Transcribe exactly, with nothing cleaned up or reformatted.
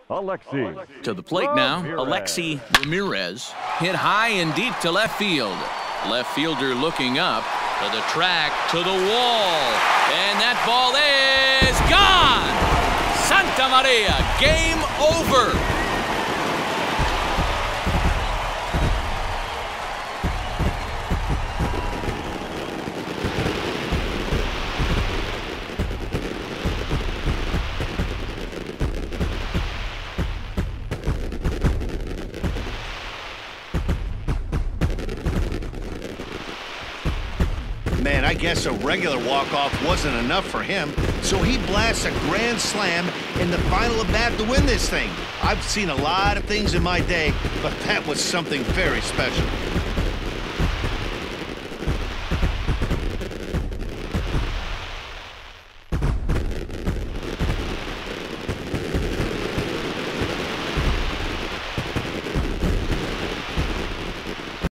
Alexie. To the plate now, Ramirez. Alexie Ramirez. Hit high and deep to left field. Left fielder looking up to the track, to the wall. And that ball is gone! Santa Maria, game over. Man, I guess a regular walk-off wasn't enough for him, so he blasts a grand slam in the final at bat to win this thing. I've seen a lot of things in my day, but that was something very special.